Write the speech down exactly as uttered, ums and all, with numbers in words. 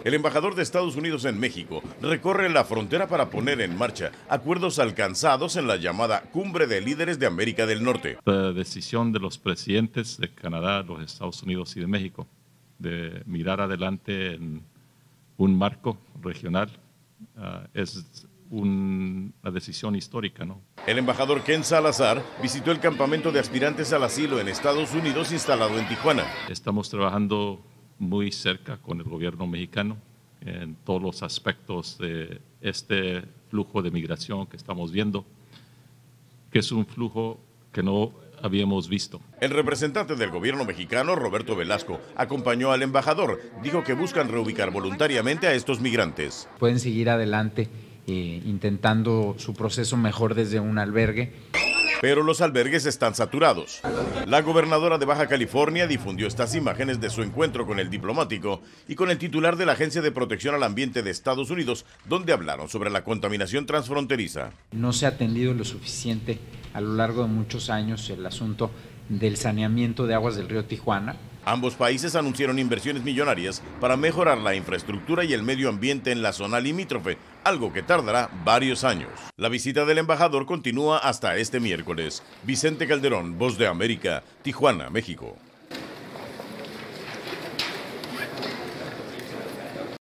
El embajador de Estados Unidos en México recorre la frontera para poner en marcha acuerdos alcanzados en la llamada Cumbre de Líderes de América del Norte. La decisión de los presidentes de Canadá, los Estados Unidos y de México de mirar adelante en un marco regional uh, es un, una decisión histórica, ¿no? El embajador Ken Salazar visitó el campamento de aspirantes al asilo en Estados Unidos instalado en Tijuana. Estamos trabajando muy cerca con el gobierno mexicano en todos los aspectos de este flujo de migración que estamos viendo, que es un flujo que no habíamos visto. El representante del gobierno mexicano, Roberto Velasco, acompañó al embajador. Dijo que buscan reubicar voluntariamente a estos migrantes. Pueden seguir adelante eh, intentando su proceso mejor desde un albergue. Pero los albergues están saturados. La gobernadora de Baja California difundió estas imágenes de su encuentro con el diplomático y con el titular de la Agencia de Protección al Ambiente de Estados Unidos, donde hablaron sobre la contaminación transfronteriza. No se ha atendido lo suficiente a lo largo de muchos años el asunto del saneamiento de aguas del río Tijuana. Ambos países anunciaron inversiones millonarias para mejorar la infraestructura y el medio ambiente en la zona limítrofe, algo que tardará varios años. La visita del embajador continúa hasta este miércoles. Vicente Calderón, Voz de América, Tijuana, México.